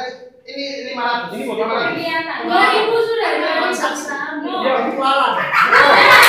ini 500. Ini mau berapa lagi? 2000 sudah. Iya, ini keluaran.